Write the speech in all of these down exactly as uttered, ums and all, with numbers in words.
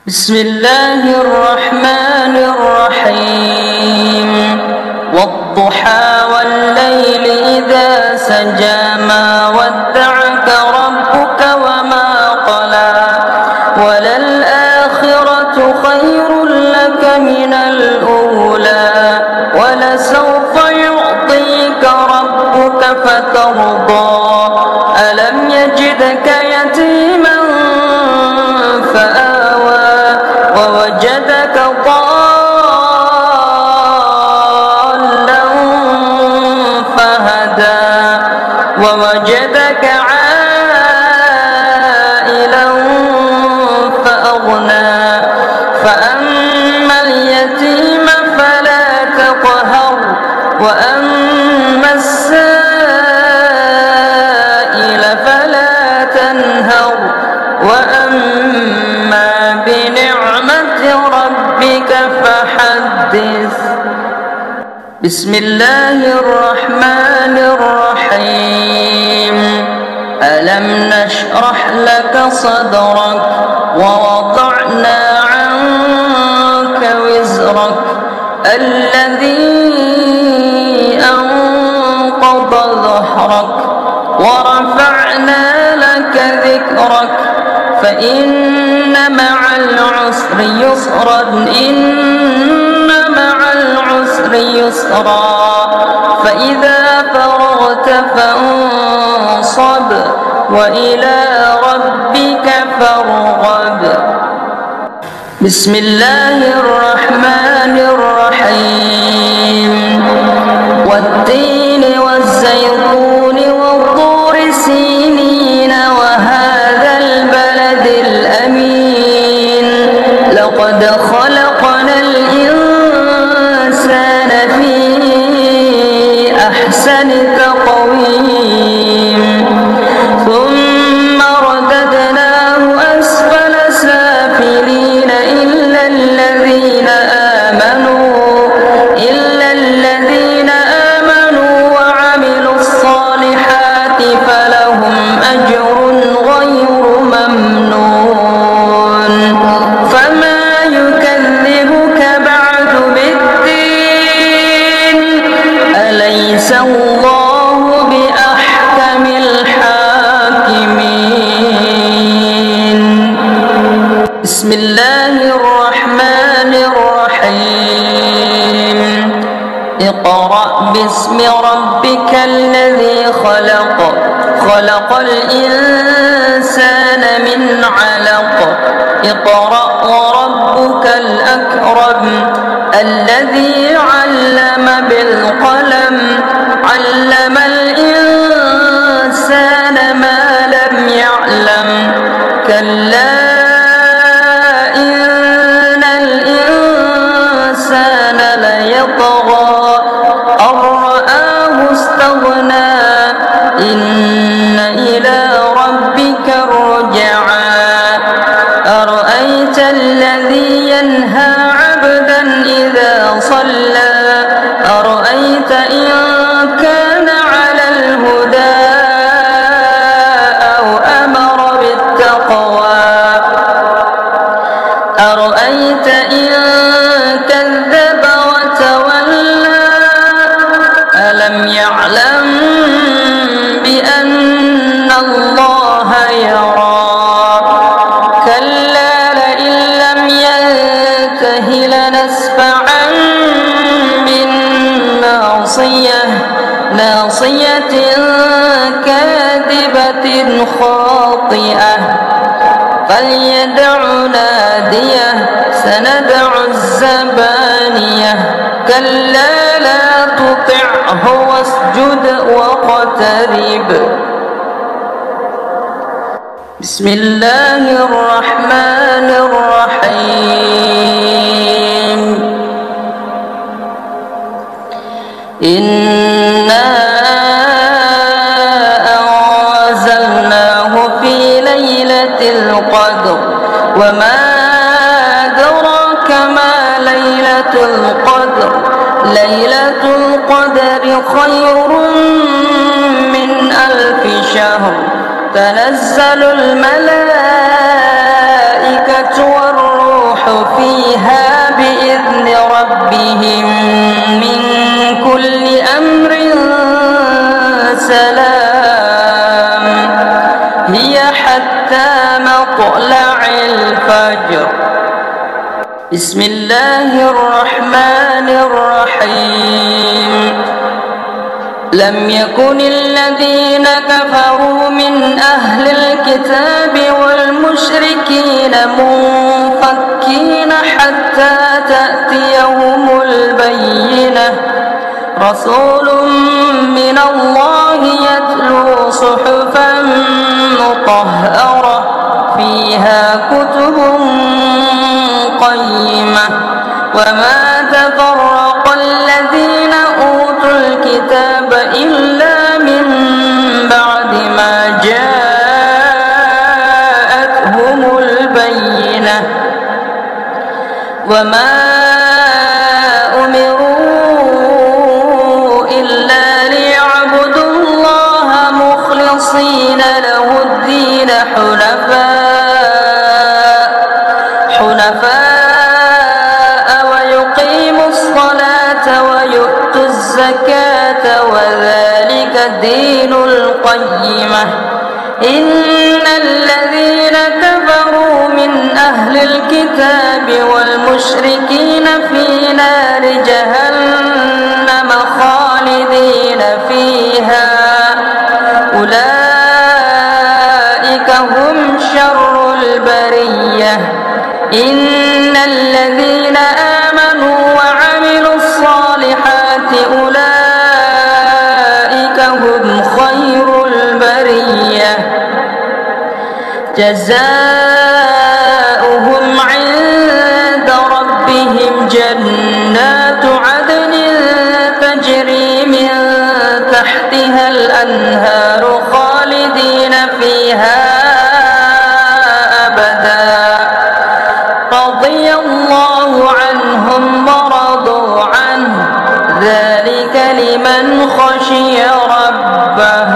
بسم الله الرحمن الرحيم والضحى والليل إذا سجى ما ودعك ربك وما قلى وللآخرة خير لك من الأولى ولسوف يعطيك ربك فترضى ألم يجدك يتيما فآوى ووجدك ضالا فهدى ووجدك عائلا فأغنى فأما اليتيم فلا تقهر وأما السائل فلا تنهر وأما بنعمة ربك فحدث. بسم الله الرحمن الرحيم ألم نشرح لك صدرك ووضعنا عنك وزرك الذي أنقض ظهرك ورفعنا لك ذكرك فإن مع العسر يسرا إن مع العسر يسرا فإذا فرغت فانصب وإلى ربك فارغب. بسم الله الرحمن الرحيم والتين والزيتون والطور سينين وهذا البلد الأمين لقد خلقنا الإنسان في أحسن تقويم ثم رددناه أسفل سافلين إلا الذين آمنوا إلا الذين آمنوا وعملوا الصالحات فلهم أجر غير ممنون فما يكذبك بعد بالدين أليس الله بأحكم الحاكمين. بسم الله الرحمن الرحيم اقرأ باسم ربك الذي خلق خلق الإنسان من علق اقرأ وربك الأكرم الذي علم بالقلم علم الإنسان ما لم يعلم كلا إن الإنسان ليطغى أن رآه استغنى إن إلى ربك الرجعى أرأيت الذي ينهى عبدا إذا صلى أرأيت إن كان على الهدى أو أمر بالتقوى أرأيت إن كذب وتولى ألم يعلم بأن الله يرى كلا لئن لم ينته لنسفعا بالناصية ناصية كاذبة خاطئة فليدع ناديه سندع الزبانية كلا لا تطعه واسجد واقترب. بسم الله الرحمن الرحيم إنا أنزلناه في ليلة القدر وما أدراك ما ليلة القدر ليلة القدر خير من ألف شهر تنزل الملائكة والروح الفجر. بسم الله الرحمن الرحيم. لم يكن الذين كفروا من أهل الكتاب والمشركين منفكين حتى تأتيهم البينة، رسول من الله يتلو صحفا مطهرة فيها كتب قيمة. وما تفرق الذين أوتوا الكتاب إلا من بعد ما جاءتهم البينة. وما أمروا إلا ليعبدوا الله مخلصين له الدين حنفاء حنفاء ويقيموا الصلاة ويؤتوا الزكاة وذلك الدين القيمة. إن الذين كفروا من أهل الكتاب والمشركين في نار جهنم خالدين فيها، أولئك هم شر البرية. إن الذين آمنوا وعملوا الصالحات أولئك هم خير البرية، جزاؤهم عند ربهم جنات عدن تجري من تحتها الأنهار خالدين فيها أبدا، رضي الله عنهم ورضوا عنه، ذلك لمن خشي ربه.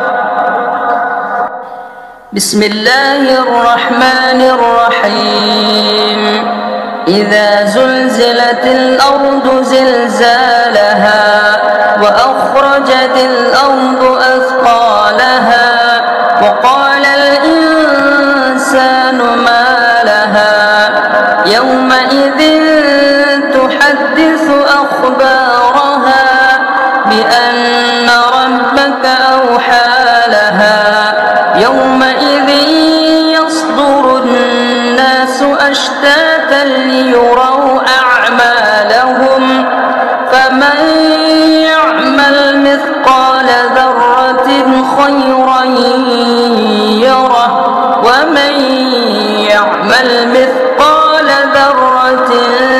بسم الله الرحمن الرحيم. إذا زلزلت الأرض زلزالها وأخرجت الأرض أثقالها وقال الإنسان ما لها يومئذ تحدث أخبارها بأن ربك أوحى لها يومئذ يصدر الناس أشتاتا ليروا أعمالهم فمن يعمل مثقال ذرة خيرا يره ومن يعمل مثقال ذرة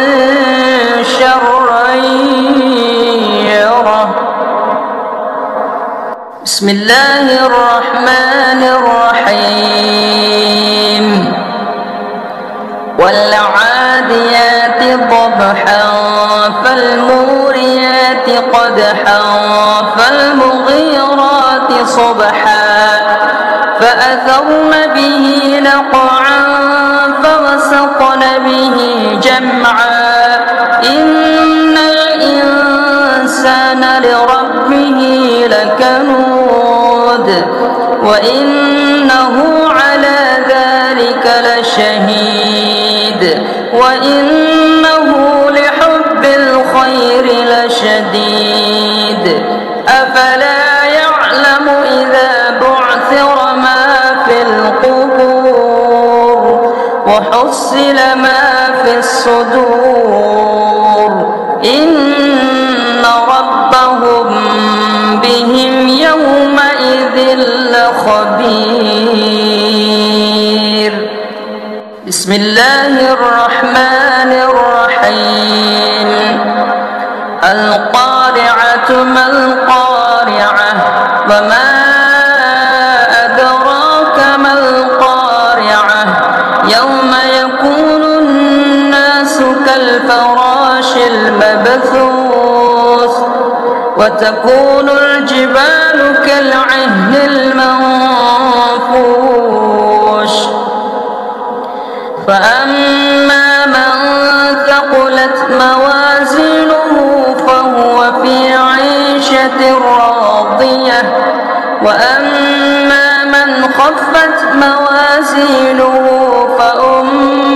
شرا يره. بسم الله الرحمن الرحيم. والعاديات ضبحا فالموريات قدحا فالمغيرات صبحا فأثرن به نقعا فوسطن به جمعا إن الإنسان لربه لكنود وإنه على ذلك لشهيد وإنه لحب الخير لشديد أفلا يعلم إذا بعثر ما في القبور وحصل ما في الصدور إن ربهم بهم يومئذ لخبير. بسم الله الرحمن الرحيم. القارعة ما القارعة وما أدراك ما القارعة يوم يكون الناس كالفراش المبثوث وتكون الجبال كالعهن المنفوش فأما من ثقلت موازينه فهو في عيشة راضية وأما من خفت موازينه فأمه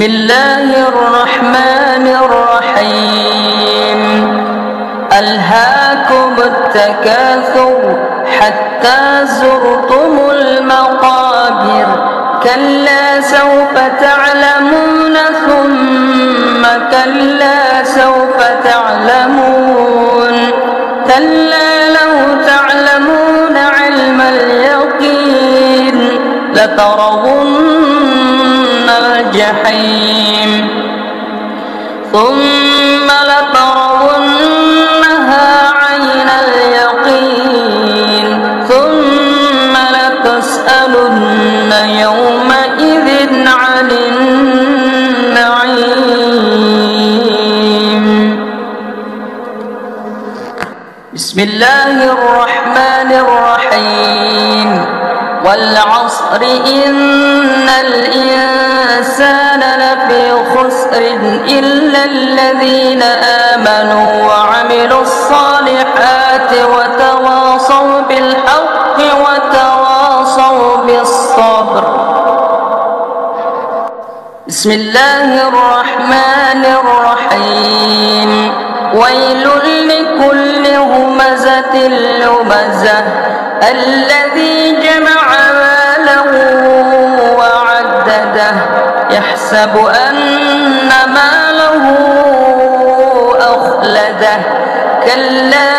الله الرحمن الرحيم ألهاكم التكاثر حتى زرتم المقابر كلا سوف تعلمون ثم كلا سوف تعلمون كلا لو تعلمون علم اليقين لترون الجحيم ثم لترونها عين اليقين ثم لتسألن يومئذ عن النعيم. بسم الله الرحمن الرحيم والعصر إن الإنسان لفي خسر إلا الذين آمنوا وعملوا الصالحات وتواصوا بالحق وتواصوا بالصبر. بسم الله الرحمن الرحيم ويل لكل همزة لمزة الذي جمع ماله وعدده يحسب أن ماله أخلده كلا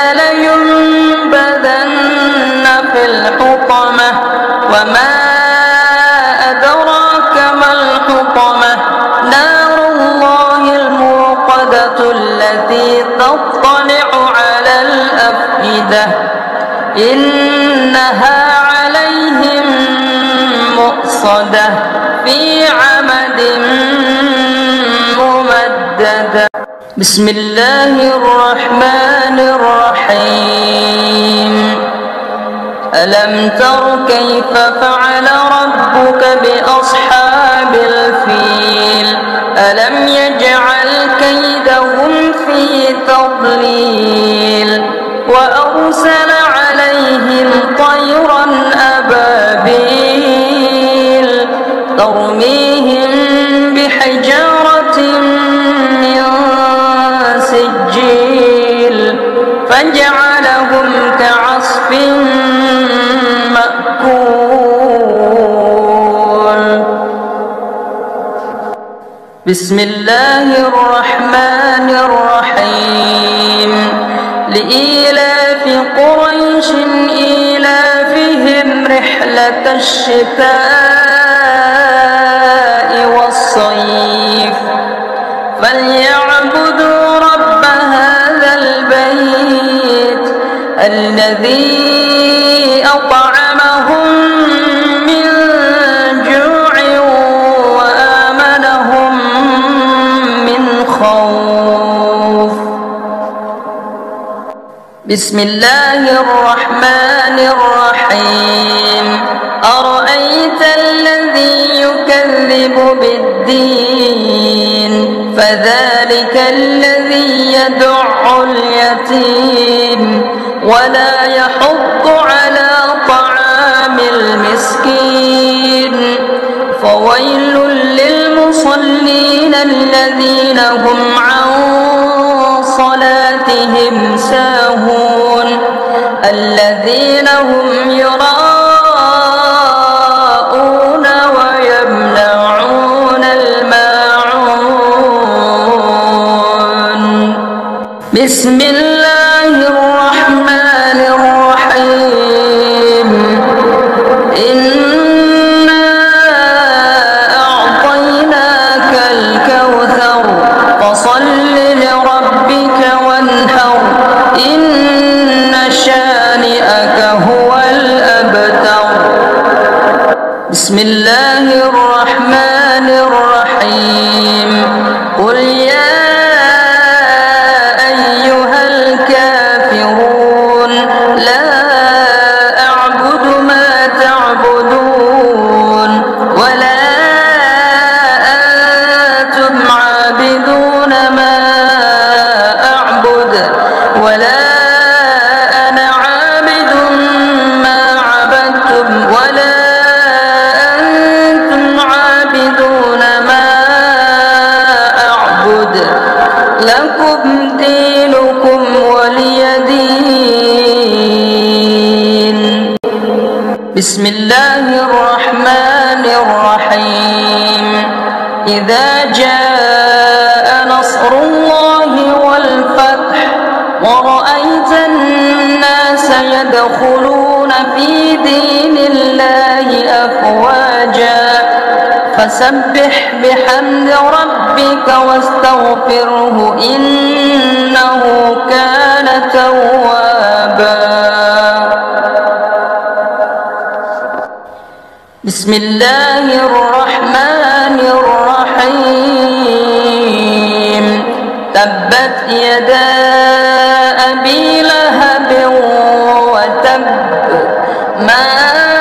لينبذن في الحطمة وما أدراك ما الحطمة نار الله الموقدة التي تطلع على الأفئدة إنها عليهم مؤصدة في عمد ممددة. بسم الله الرحمن الرحيم ألم تر كيف فعل ربك بأصحاب الفيل ألم يجعل كيدهم في تضليل وأرسل عليهم طيرا أبابيل ترميهم بحجارة من سجيل فجعلهم كعصف مأكول. بسم الله الرحمن الرحيم لإيلاف قريش إيلافهم رحلة الشتاء والصيف فليعبدوا رب هذا البيت الذي أطعمهم من جوع وآمنهم من خوف. بسم الله الرحمن الرحيم أرأيت الذي يكذب بالدين فذلك الذي يدع اليتيم ولا يحض على طعام المسكين فويل للمصلين الذين هم عن صلاتهم ساهون الذين هم يراءون ويمنعون الماعون. بسم الله الرحمن الرحيم إنا أعطيناك الكوثر فصل لربك وانحر إن شانئك هو الأبتر. بسم الله الرحمن الرحيم قل يا أيها الكافرون لا أعبد ما تعبدون ولا أنتم عابدون ما أعبد ولا أنا عابد ما عبدتم ولا أنتم عابدون ما لكم دينكم ولي دين. بسم الله الرحمن الرحيم. إذا جاء نصر الله والفتح ورأيت الناس يدخلون في دين الله أفواجا فسبح بحمد ربك واستغفره إنه كان توابا. بسم الله الرحمن الرحيم. تبت يدا أبي لهب وتب ما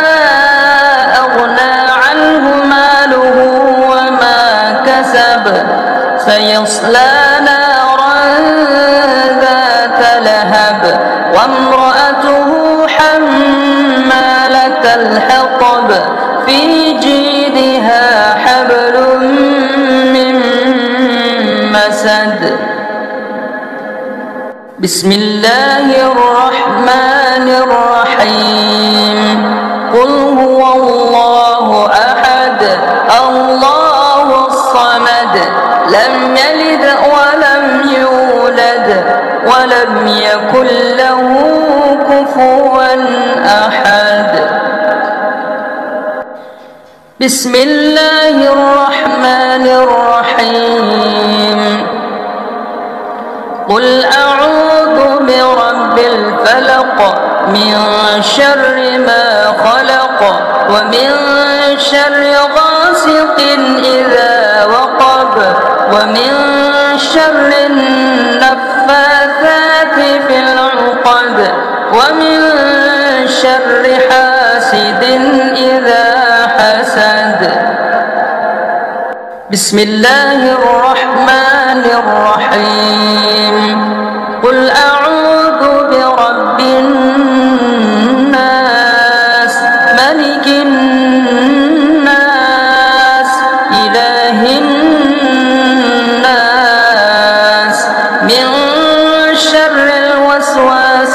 أغنى عنه ماله وما كسب سيصلى نارا ذات لهب وامرأته حمالة الحطب في جيدها حبل من مسد. بسم الله الرحمن الرحيم. قل هو الله أحد الله الصمد لم يلد ولم يولد ولم يكن له كفوا أحد. بسم الله الرحمن الرحيم. قل أعوذ برب الفلق من شر ما خلق ومن شر غاسق إذا وقب ومن شر النفاثات في العقد ومن شر حاسد إذا حسد. بسم الله الرحمن الرحيم. قل أعوذ برب الناس ملك الناس إله الناس من شر الوسواس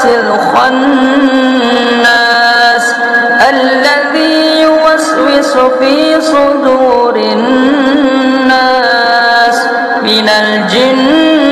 الخناس الذي يوسوس في صدور الناس من الجن